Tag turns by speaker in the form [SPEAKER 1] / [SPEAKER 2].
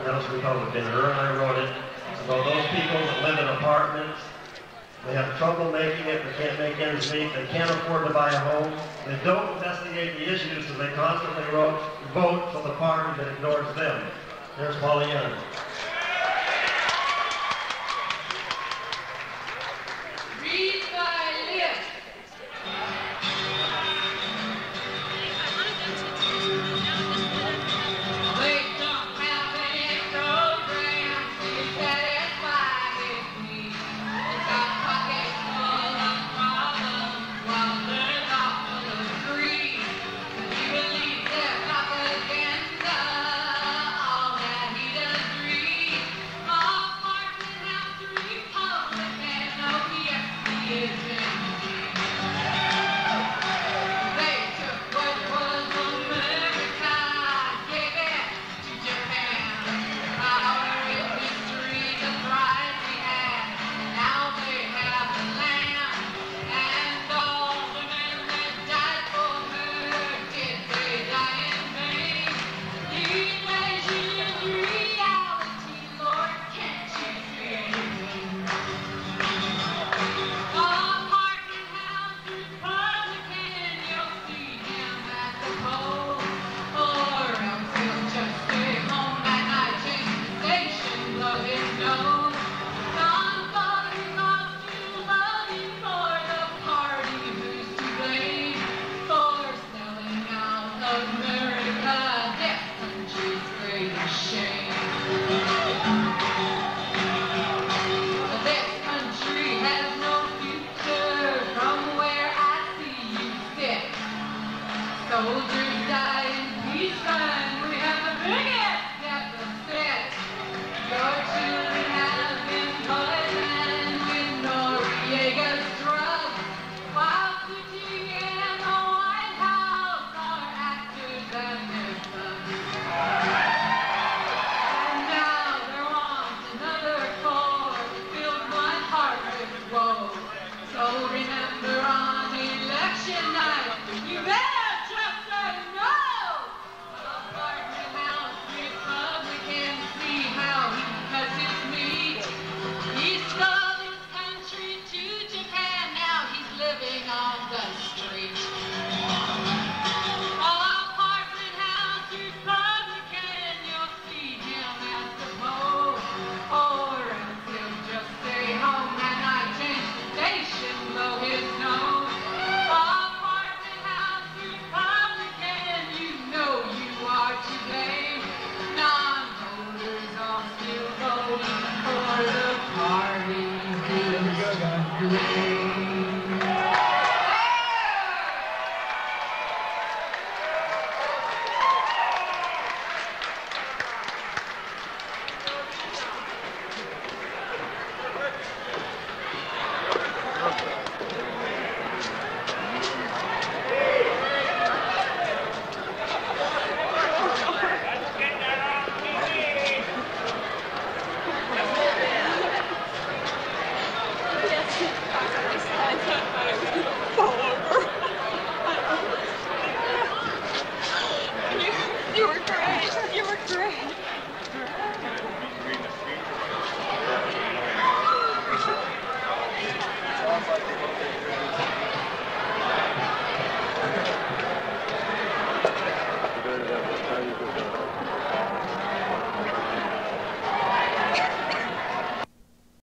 [SPEAKER 1] that was Republican. Her and I wrote it. So those people that live in apartments, they have trouble making it, they can't make ends meet, they can't afford to buy a home, they don't investigate the issues, so they constantly vote for the party that ignores them. There's Paula Young.
[SPEAKER 2] Read my lips. They don't have any program to satisfy me. It's got pockets full of problems while they're not full of greed. You believe their propaganda, all that he does read. Apartment house Republican, oh yes he is indeed. They took what was America, gave it to Japan. Power in history, the pride we had. Now they have the land, and all the men that died for her, did they die in vain? These days you live reality, Lord, can't you see? Apartment house Republican, you'll see him at the polls, or else he'll just stay home at night, change the station, blow his nose. Non-voters are still voting for the party who's to blame for selling out America, this country's greatest shame. This country has no future from where I see you sit. Soldiers die in peacetime, we have the biggest deficit. Your children have been poisoned with Noriega's drugs, while sitting in the White House are actors and their sons. And now there wants another core to fill my heart with woe. So remember on election night, you better just say no. Apartment house Republican, see how he cuts his meat. He stole his country to Japan, now he's living on the street. Apartment house Republican, you'll see him at the poll, or else he'll just stay home at night, change the station, blow his nose. Apartment house Republican, you know you are to blame. Non-voters are still voting for the party who's to blame.
[SPEAKER 3] Okay.